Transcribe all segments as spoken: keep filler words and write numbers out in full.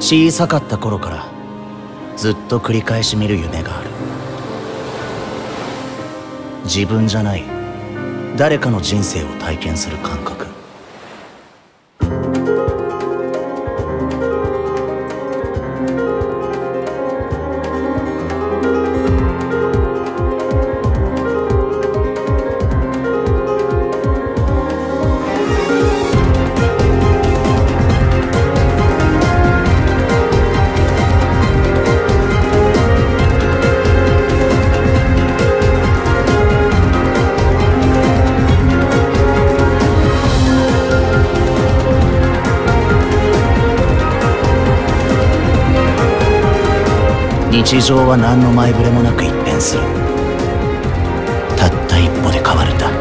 小さかった頃からずっと繰り返し見る夢がある。自分じゃない誰かの人生を体験する感覚。日常は何の前触れもなく一変する。たった一歩で変わるんだ。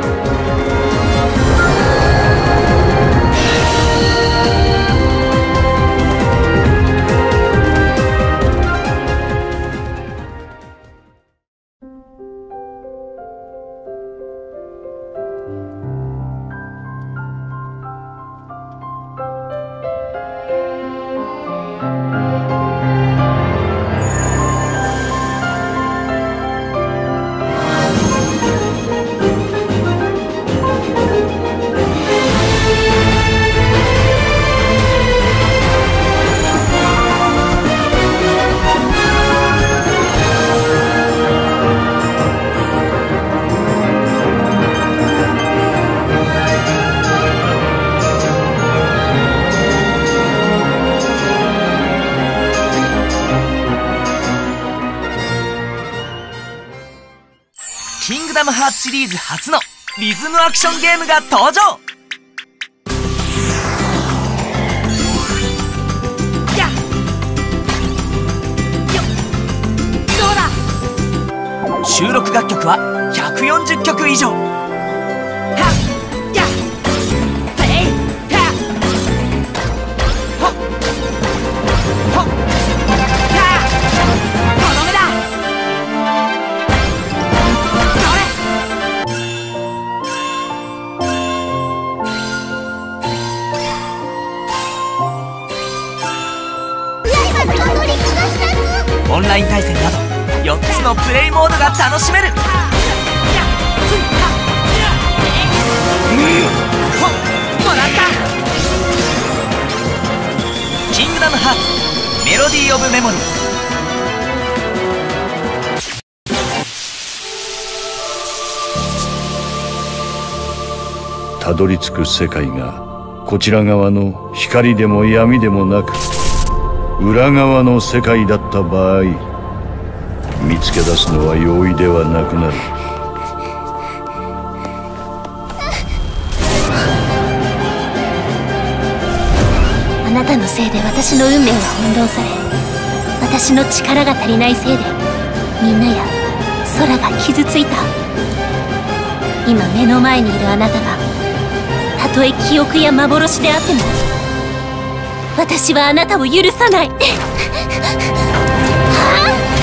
キングダムハーツシリーズ初のリズムアクションゲームが登場。やっよっどうだ。収録楽曲はひゃくよんじゅっきょく以上。はっやっせいはっほっほっやっとどめだ。オンライン対戦などよっつのプレイモードが楽しめる。うん、ほっもらった。キングダムハーツメロディー・オブ・メモリー。たどり着く世界がこちら側の光でも闇でもなく裏側の世界だった場合、見つけ出すのは容易ではなくなる。 あなたのせいで私の運命は翻弄され、私の力が足りないせいでみんなや空が傷ついた。今目の前にいるあなたがたとえ記憶や幻であっても私はあなたを許さない。はあ